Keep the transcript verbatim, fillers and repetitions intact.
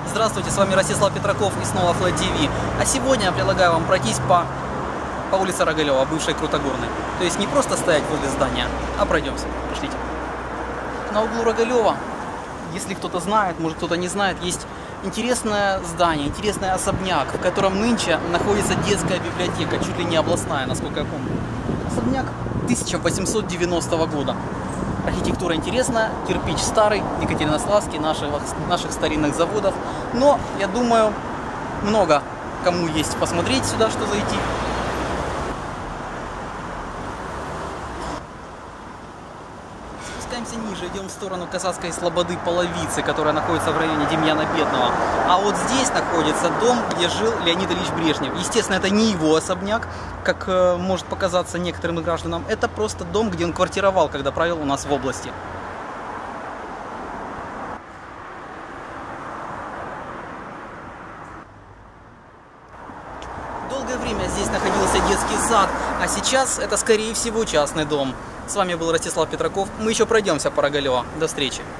Здравствуйте, с вами Ростислав Петраков и снова Flat ти ви. А сегодня я предлагаю вам пройтись по, по улице Рогалева, бывшей Крутогорной. То есть не просто стоять возле здания, а пройдемся. Пошлите. На углу Рогалева, если кто-то знает, может кто-то не знает, есть интересное здание, интересный особняк, в котором нынче находится детская библиотека, чуть ли не областная, насколько я помню. Особняк тысяча восемьсот девяностого года. Архитектура интересная, кирпич старый, екатеринославский, наших, наших старинных заводов. Но, я думаю, много кому есть посмотреть сюда, что зайти. Спускаемся ниже, идем в сторону Казацкой Слободы Половицы, которая находится в районе Демьяна Бедного. А вот здесь находится дом, где жил Леонид Ильич Брежнев. Естественно, это не его особняк, как э, может показаться некоторым гражданам. Это просто дом, где он квартировал, когда правил у нас в области. Долгое время здесь находился детский сад, а сейчас это, скорее всего, частный дом. С вами был Ростислав Петраков. Мы еще пройдемся по Рогалева. До встречи.